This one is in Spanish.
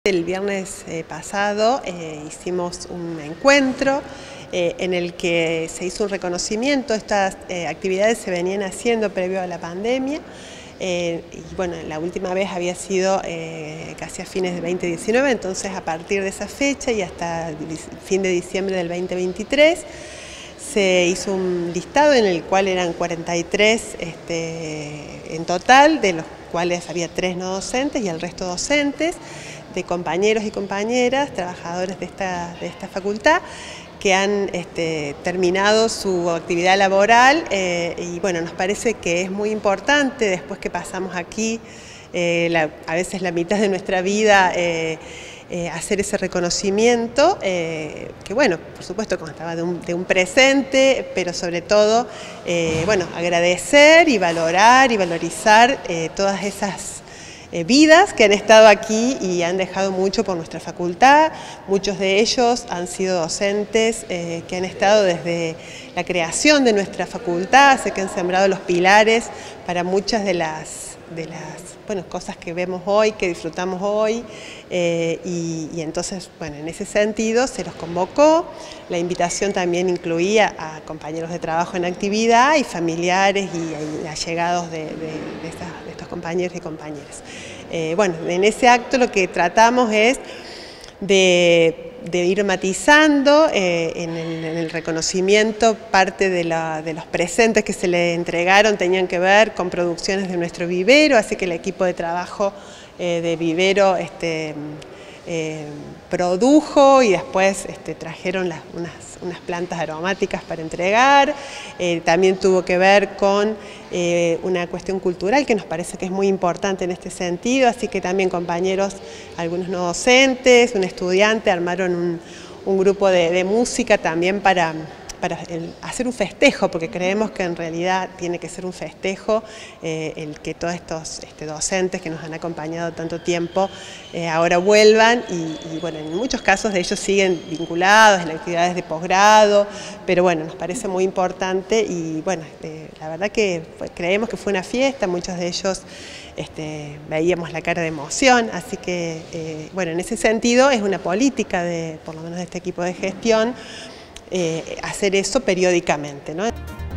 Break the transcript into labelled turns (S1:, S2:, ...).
S1: El viernes pasado hicimos un encuentro en el que se hizo un reconocimiento. Estas actividades se venían haciendo previo a la pandemia y bueno, la última vez había sido casi a fines de 2019, entonces a partir de esa fecha y hasta el fin de diciembre del 2023 se hizo un listado en el cual eran 43 en total, de los cuales había 3 no docentes y el resto docentes, de compañeros y compañeras, trabajadores de esta facultad, que han terminado su actividad laboral y bueno, nos parece que es muy importante, después que pasamos aquí a veces la mitad de nuestra vida, hacer ese reconocimiento, que bueno, por supuesto constaba de un presente, pero sobre todo, bueno, agradecer y valorar y valorizar todas esas vidas que han estado aquí y han dejado mucho por nuestra facultad. Muchos de ellos han sido docentes que han estado desde la creación de nuestra facultad, sé que han sembrado los pilares para muchas de las bueno, cosas que vemos hoy, que disfrutamos hoy, y entonces, bueno, en ese sentido se los convocó. La invitación también incluía a compañeros de trabajo en actividad y familiares y allegados de estos compañeros y compañeras. Bueno, en ese acto lo que tratamos es de ir matizando en el reconocimiento. Parte de los presentes que se le entregaron tenían que ver con producciones de nuestro vivero, así que el equipo de trabajo de vivero produjo y después trajeron unas plantas aromáticas para entregar. También tuvo que ver con una cuestión cultural que nos parece que es muy importante en este sentido, así que también compañeros, algunos no docentes, un estudiante, armaron un grupo de música también para hacer un festejo, porque creemos que en realidad tiene que ser un festejo el que todos estos docentes que nos han acompañado tanto tiempo ahora vuelvan y bueno, en muchos casos de ellos siguen vinculados en actividades de posgrado, pero bueno, nos parece muy importante y bueno, la verdad que creemos que fue una fiesta, muchos de ellos veíamos la cara de emoción, así que bueno, en ese sentido es una política por lo menos de este equipo de gestión, hacer eso periódicamente, ¿no?